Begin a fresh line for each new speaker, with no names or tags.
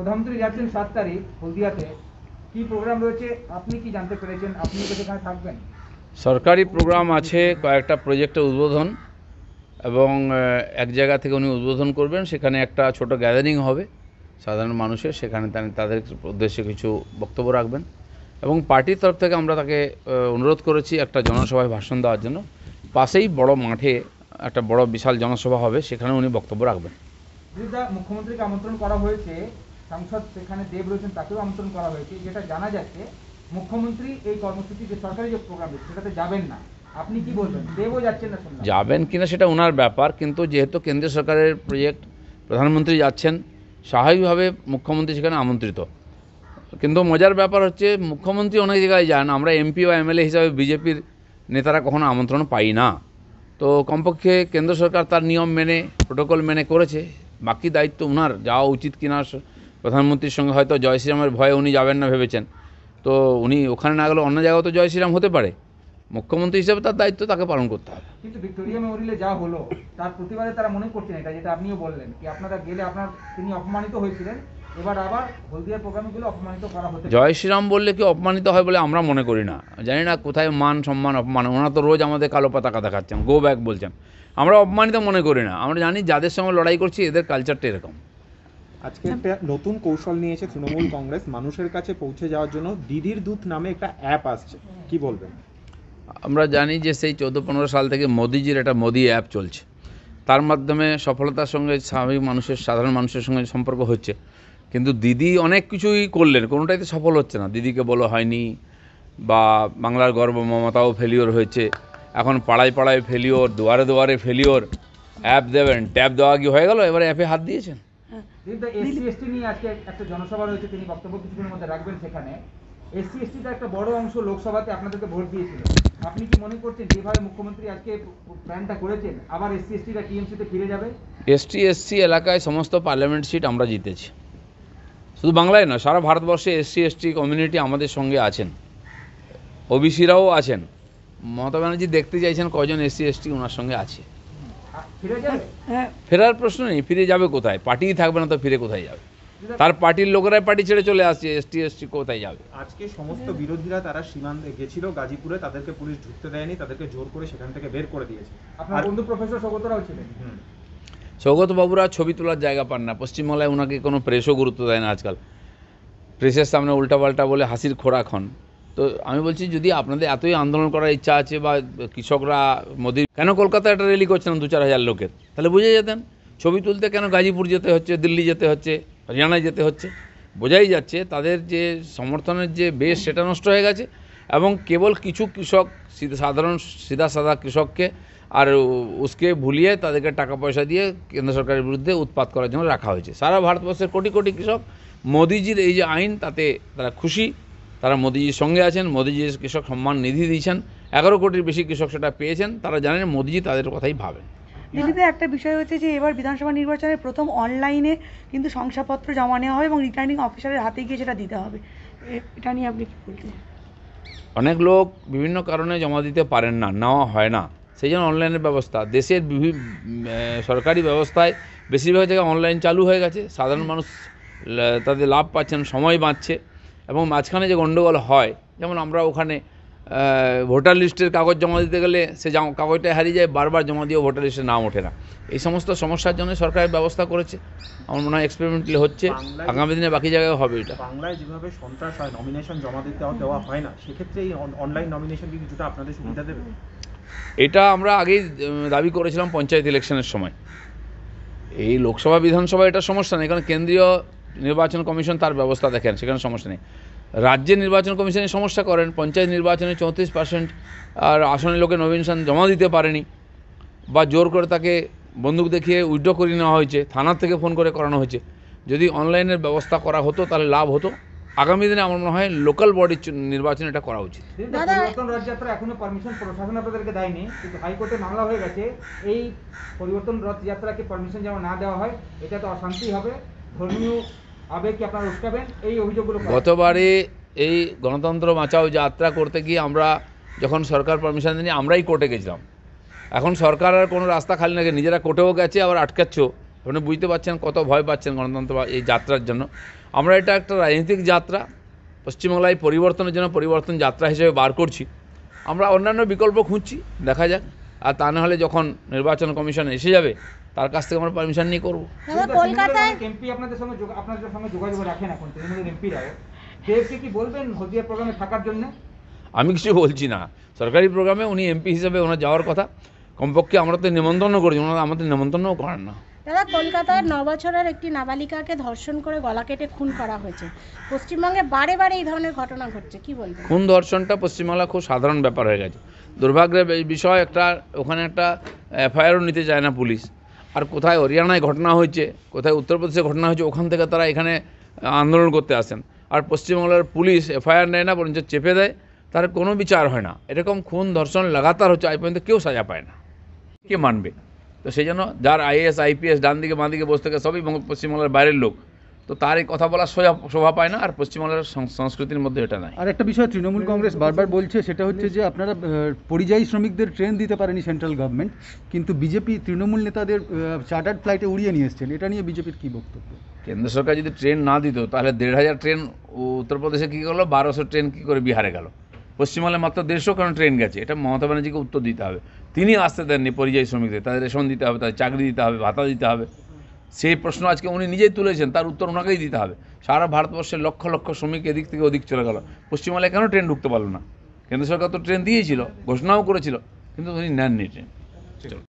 প্রধানমন্ত্রী যাচ্ছেন 7 তারিখ হলদিয়াতে, কি প্রোগ্রাম রয়েছে আপনি কি জানতে পেরেছেন? আপনি কি সেখানে থাকবেন?
সরকারি প্রোগ্রাম আছে, কয়েকটা প্রজেক্টের উদ্বোধন, এবং এক জায়গা থেকে উনি উদ্বোধন করবেন। সেখানে একটা ছোট গ্যাদারিং হবে সাধারণ মানুষের, সেখানে তাদের উদ্দেশ্যে কিছু বক্তব্য রাখবেন। এবং পার্টির তরফ থেকে আমরা তাকে অনুরোধ করেছি একটা জনসভায় ভাষণ দেওয়ার জন্য। পাশেই বড় মাঠে একটা বড় বিশাল জনসভা হবে, সেখানে উনি বক্তব্য রাখবেন।
মুখ্যমন্ত্রীকে আমন্ত্রণ করা হয়েছে, সাংসদ সেখানে দেব রয়েছেন তাকেও আমন্ত্রণ করা হয়েছে, যেটা জানা যাচ্ছে মুখ্যমন্ত্রী এই কর্মসূচি যে সরকারি যে প্রোগ্রাম সেটাতে যাবেন না। আপনি কি বলবেন? দেবও যাচ্ছেন না শুনলাম।
যাবেন কিনা সেটা ওনার ব্যাপার, কিন্তু যেহেতু কেন্দ্রীয় সরকারের প্রজেক্ট, প্রধানমন্ত্রী যাচ্ছেন, স্বাভাবিকভাবে মুখ্যমন্ত্রী সেখানে আমন্ত্রিত। কিন্তু মজার ব্যাপার হচ্ছে মুখ্যমন্ত্রী অনেক জায়গায় যান, আমরা এমপি বা এমএলএ হিসাবে বিজেপির নেতারা কখনো আমন্ত্রণ পাই না। তো কমপক্ষে কেন্দ্র সরকার তার নিয়ম মেনে, প্রোটোকল মেনে করেছে। বাকি দায়িত্ব ওনার, যাওয়া উচিত কিনা। প্রধানমন্ত্রীর সঙ্গে হয়তো জয় শ্রীরামের ভয়ে উনি যাবেন না ভেবেছেন, তো উনি ওখানে না গেলে অন্য জায়গাও তো জয় শ্রীরাম হতে পারে। মুখ্যমন্ত্রী হিসেবে তার দায়িত্ব তাকে পালন করতে হবে।
কিন্তু ভিক্টোরিয়া মেমোরিয়ালে যা হলো তার প্রতিবাদে তারা মনে করছেন এটা, যেটা আপনিও বললেন কি আপনারা গেলে তিনি অপমানিত হয়েছিলেন, এবার আবার হলদিয়ার প্রোগ্রামগুলো অপমানিত করা হচ্ছে।
জয় শ্রীরাম বললে কি অপমানিত হয় বলে আমরা মনে করি না। জানি না কোথায় মান সম্মান অপমান। ওনারা তো রোজ আমাদের কালো পতাকা দেখাচ্ছেন, গো ব্যাক বলছেন। আমরা অপমানিত মনে করি না। আমরা জানি যাদের সঙ্গে লড়াই করছি এদের কালচারটা এরকম।
আজকে একটা নতুন কৌশল নিয়েছে তৃণমূল কংগ্রেস, মানুষের কাছে পৌঁছে যাওয়ার জন্য দিদির দুধ নামে একটা অ্যাপ আসছে, কি বলবেন?
আমরা জানি যে সেই 14-15 সাল থেকে মোদিজির একটা মোদি অ্যাপ চলছে, তার মাধ্যমে সফলতার সঙ্গে স্বাভাবিক মানুষের, সাধারণ মানুষের সঙ্গে সম্পর্ক হচ্ছে। কিন্তু দিদি অনেক কিছুই করলেন, কোনোটাই তো সফল হচ্ছে না। দিদিকে বলা হয়নি, বা বাংলার গর্ব মমতাও ফেলিওর হয়েছে। এখন পাড়ায় পাড়ায় ফেলিওর, দুয়ারে দুয়ারে ফেলিওর। অ্যাপ দেবেন, ট্যাব দেওয়া কি হয়ে গেল? এবারে অ্যাপে হাত দিয়েছেন।
কিন্তু এসসি এসটি নিয়ে আজকে একটা জনসভা রয়েছে, তিনি বক্তব্য কিছুদিনের মধ্যে রাখবেন সেখানে। এসসি এসটিটা একটা বড় অংশ লোকসভাতে আপনাদেরকে ভোট দিয়েছিল। আপনি কি মনে করছেন যেভাবে মুখ্যমন্ত্রী আজকে প্ল্যানটা করেছেন আবার এসসি এসটিটা টিএমসিতে ফিরে যাবে?
এসটি এসসি এলাকায় সমস্ত পার্লামেন্ট সিট আমরা জিতেছি। শুধু বাংলায় নয়, সারা ভারতবর্ষে এসসি এসটি কমিউনিটি আমাদের সঙ্গে আছেন, ওবিসিরাও আছেন। মমতা ব্যানার্জি দেখতে চাইছেন কজন এসসি এসটি ওনার সঙ্গে আছে।
ফিরে যাবে?
ফেরার প্রশ্ন নেই। ফিরে যাবে কোথায়? পার্টিই থাকবে না তো ফিরে কোথায় যাবে? তার পার্টির লোকেরাই পার্টি ছেড়ে চলে আসছে, এসটি এসটি কোথায় যাবে?
আজকে সমস্ত বিরোধীরা তারা সীমান্তে গেছিল গাজীপুরে, তাদেরকে পুলিশ ঢুকতে দেয়নি, তাদেরকে জোর করে সেখান থেকে বের করে দিয়েছে।
আপনার বন্ধু প্রফেসর সৌগতরাও ছিলেন।
সৌগত বাবুরা ছবি তোলার জায়গা পান না। পশ্চিমবাংলায় ওনাকে কোনো প্রেসও গুরুত্ব দেয় না আজকাল। প্রেসের সামনে উল্টাপাল্টা বলে হাসির খোরাক হন। তো আমি বলছি, যদি আপনাদের এতই আন্দোলন করার ইচ্ছা আছে, বা কৃষকরা মোদির, কেন কলকাতায় একটা র্যালি করছেন 2-4 হাজার লোকের? তাহলে বুঝে যেতেন। ছবি তুলতে কেন গাজীপুর যেতে হচ্ছে, দিল্লি যেতে হচ্ছে, হরিয়ানায় যেতে হচ্ছে? বোঝাই যাচ্ছে তাদের যে সমর্থনের যে বেশ, সেটা নষ্ট হয়ে গেছে। এবং কেবল কিছু কৃষক, সাধারণ সিধা সাদা কৃষককে আর উসকে ভুলিয়ে তাদেরকে টাকা পয়সা দিয়ে কেন্দ্র সরকারের বিরুদ্ধে উৎপাত করার জন্য রাখা হয়েছে। সারা ভারতবর্ষের কোটি কোটি কৃষক মোদিজির এই যে আইন, তাতে তারা খুশি। তারা মোদিজির সঙ্গে আছেন। মোদিজির কৃষক সম্মান নিধি দিয়েছেন, 11 কোটির বেশি কৃষক সেটা পেয়েছেন। তারা জানেন মোদিজি তাদের কথাই ভাবেন।
দিল্লিতে একটা বিষয় হচ্ছে যে এবার বিধানসভা নির্বাচনের প্রথম অনলাইনে কিন্তু শংসাপত্র জমা নেওয়া হবে এবং রিটার্নিং অফিসারের হাতে গিয়ে সেটা দিতে হবে। এটা নিয়ে আপনি কী বলছেন?
অনেক লোক বিভিন্ন কারণে জমা দিতে পারেন না, নেওয়া হয় না, সেই জন্য অনলাইনের ব্যবস্থা। দেশের সরকারি ব্যবস্থায় বেশিরভাগ জায়গায় অনলাইন চালু হয়ে গেছে। সাধারণ মানুষ তাদের লাভ পাচ্ছেন, সময় বাঁচছে। এবং মাঝখানে যে গণ্ডগোল হয়, যেমন আমরা ওখানে ভোটার লিস্টের কাগজ জমা দিতে গেলে সে কাগজটা হারিয়ে যায়, বারবার জমা দিয়েও ভোটার লিস্টে নাম ওঠে না। এই সমস্ত সমস্যার জন্য সরকারের ব্যবস্থা করেছে। আমার মনে হয় এক্সপেরিমেন্টালি হচ্ছে, আগামী দিনে বাকি জায়গায় হবে। এটা
বাংলায় যেভাবে সন্ত্রাস হয়, নমিনেশন জমা দিতে দেওয়া হয় না, সেক্ষেত্রে এই অনলাইন নমিনেশন কি কিছুটা আপনাদের সুবিধা দেবে?
এটা আমরা আগেই দাবি করেছিলাম পঞ্চায়েত ইলেকশনের সময়। এই লোকসভা বিধানসভা এটা সমস্যা নেই, কারণ কেন্দ্রীয় নির্বাচন কমিশন তার ব্যবস্থা দেখেন, সেখানে সমস্যা নেই। রাজ্যের নির্বাচন কমিশনের সমস্যা করেন। পঞ্চায়েত নির্বাচনে 34% আর আসনের লোকে নমিনেশন জমা দিতে পারেনি, বা জোর করে তাকে বন্দুক দেখিয়ে উইথড্র করিয়ে নেওয়া হয়েছে, থানার থেকে ফোন করে করানো হয়েছে। যদি অনলাইনের ব্যবস্থা করা হতো তাহলে লাভ হতো। আগামী দিনে আমার মনে হয় লোকাল বডির নির্বাচন এটা করা উচিত।
পরিবর্তন রথযাত্রা এখনো পারমিশন প্রশাসন আপনাদেরকে দেয়নি, কিন্তু হাইকোর্টে মামলা হয়ে গেছে। এই পরিবর্তন রথযাত্রাকে পারমিশন যেমন না দেওয়া হয়, এটা তো অশান্তি হবে, ধর্মীয় আবেগ কি আপনারা উস্কাবেন? এই অভিযোগগুলো
গতবারে এই গণতন্ত্র বাঁচাও যাত্রা করতে গিয়ে আমরা যখন সরকার পারমিশন দেয়নি, আমরাই কোর্টে গেছিলাম। এখন সরকার আর কোনো রাস্তা খালি না, নিজেরা কোর্টেও গেছে, আবার আটকাচ্ছেও। আপনি বুঝতে পারছেন কত ভয় পাচ্ছেন গণতন্ত্র এই যাত্রার জন্য। আমরা এটা একটা রাজনৈতিক যাত্রা, পশ্চিমবাংলায় পরিবর্তনের জন্য পরিবর্তন যাত্রা হিসেবে বার করছি। আমরা অন্যান্য বিকল্প খুঁজছি, দেখা যাক। আর তা না হলে যখন নির্বাচন কমিশন এসে যাবে তার কাছ থেকে আমরা পারমিশন নিয়ে করবো।
কলকাতায়
এমপি আপনাদের সঙ্গে যোগাযোগ রাখেন এখন তৃণমূলের এমপিরাও, দেবকে কি বলবেন হলদিয়া প্রোগ্রামে থাকার জন্য?
আমি কিছু বলছি না, সরকারি প্রোগ্রামে উনি এমপি হিসেবে ওনার যাওয়ার কথা, কমপক্ষে আমরা তো নিমন্ত্রণ করছি, ওনারা আমাদের নিমন্ত্রণও করেন না।
দাদা, কলকাতায় 9 বছরের একটি নাবালিকাকে ধর্ষণ করে গলা কেটে খুন করা হয়েছে। পশ্চিমবঙ্গে বারে বারে এই ধরনের ঘটনা ঘটছে, কি বলবেন?
খুন ধর্ষণটা পশ্চিমবাংলা খুব সাধারণ ব্যাপার হয়ে গেছে। দুর্ভাগ্যের বিষয় একটা, ওখানে একটা এফআইআরও নিতে চায় না পুলিশ। আর কোথায় হরিয়ানায় ঘটনা হয়েছে, কোথায় উত্তরপ্রদেশে ঘটনা হয়েছে, ওখান থেকে তারা এখানে আন্দোলন করতে আসেন। আর পশ্চিমবাংলার পুলিশ এফআইআর নেয় না, বরঞ্চ চেপে দেয়, তার কোনো বিচার হয় না। এরকম খুন ধর্ষণ লাগাতার হচ্ছে, আজ পর্যন্ত কেউ সাজা পায় না। কে মানবে? তো সেই জন্য যার আইএএস আইপিএস ডান দিকে বাঁ দিকে বসে থাকে সবই পশ্চিমবাংলার বাইরের লোক, তো তার এই কথা বলার শোভা পায় না। আর পশ্চিমবাংলার সংস্কৃতির মধ্যে এটা নাই।
আর একটা বিষয় তৃণমূল কংগ্রেস বারবার বলছে, সেটা হচ্ছে যে আপনারা পরিযায়ী শ্রমিকদের ট্রেন দিতে পারেনি সেন্ট্রাল গভর্নমেন্ট, কিন্তু বিজেপি তৃণমূল নেতাদের চার্টার্ড ফ্লাইটে উড়িয়ে নিয়ে এসছেন। এটা নিয়ে বিজেপির কী বক্তব্য?
কেন্দ্র সরকার যদি ট্রেন না দিত তাহলে 1,500 ট্রেন উত্তরপ্রদেশে কী করলো, 1200 ট্রেন কী করে বিহারে গেল? পশ্চিমবাংলায় মাত্র 150 কারণ ট্রেন গেছে। এটা মমতা ব্যানার্জিকে উত্তর দিতে হবে। তিনি আসতে দেননি পরিযায়ী শ্রমিকদের, তাদের রেশন দিতে হবে, তাদের চাকরি দিতে হবে, ভাতা দিতে হবে। সেই প্রশ্ন আজকে উনি নিজেই তুলেছেন, তার উত্তর ওনাকেই দিতে হবে। সারা ভারতবর্ষের লক্ষ লক্ষ শ্রমিক এদিক থেকে ওদিক চলে গেল, পশ্চিমবাংলায় কেন ট্রেন ঢুকতে পারলো না? কেন্দ্র সরকার তো ট্রেন দিয়েছিল, ঘোষণাও করেছিল, কিন্তু উনি নেননি ট্রেন।